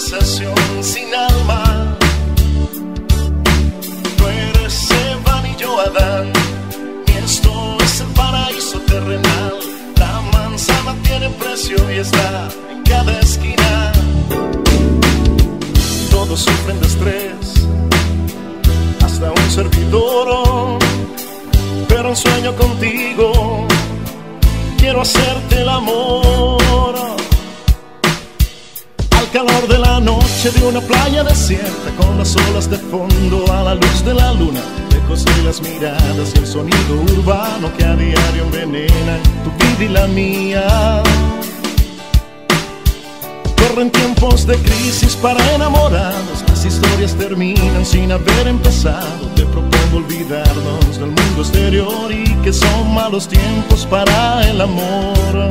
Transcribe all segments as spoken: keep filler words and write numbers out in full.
civilización sin alma. Tú eres Eva y yo Adán, y esto es el paraíso terrenal. La manzana tiene precio y está en cada esquina. Todos sufren de estrés, hasta un servidor, pero un sueño contigo, quiero hacerte el amor. Al calor de la noche de una playa desierta, con las olas de fondo a la luz de la luna, lejos de las miradas y el sonido urbano que a diario envenena tu vida y la mía. Corren tiempos de crisis para enamorados, las historias terminan sin haber empezado. Te propongo olvidarnos del mundo exterior y que son malos tiempos para el amor.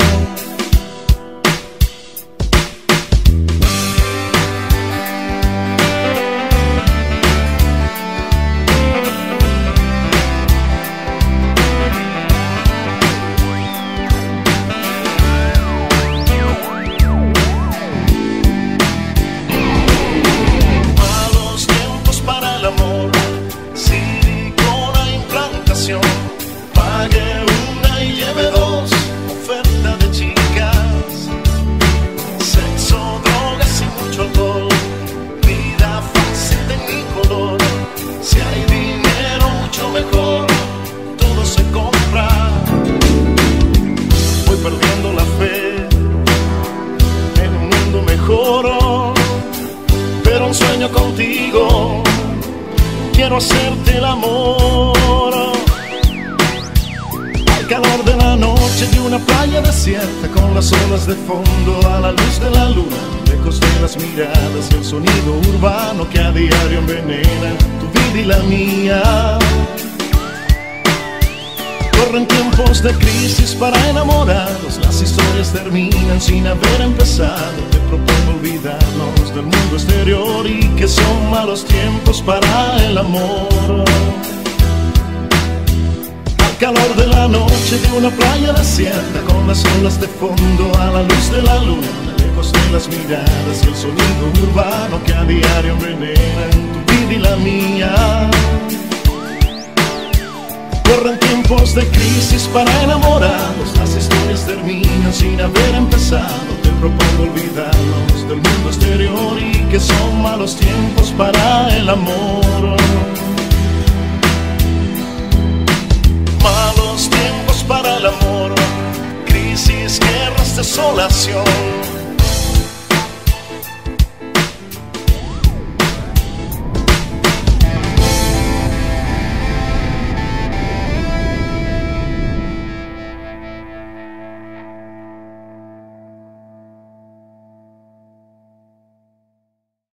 Pague una y lleve dos, oferta de chicas, sexo, drogas y mucho alcohol, vida fácil de mi color. Si hay dinero mucho mejor, todo se compra. Voy perdiendo la fe en un mundo mejor, pero un sueño contigo, quiero hacerte el amor. Calor de la noche de una playa desierta, con las olas de fondo a la luz de la luna, lejos de las miradas y el sonido urbano que a diario envenena tu vida y la mía. Corren tiempos de crisis para enamorados, las historias terminan sin haber empezado. Te propongo olvidarnos del mundo exterior y que son malos tiempos para el amor. Calor de la noche de una playa desierta, con las olas de fondo a la luz de la luna, lejos de las miradas y el sonido urbano que a diario envenena tu vida y la mía. Corren tiempos de crisis para enamorados, las historias terminan sin haber empezado. Te propongo olvidarnos del mundo exterior y que son malos tiempos para el amor. Malos tiempos para el amor, crisis, guerras, desolación.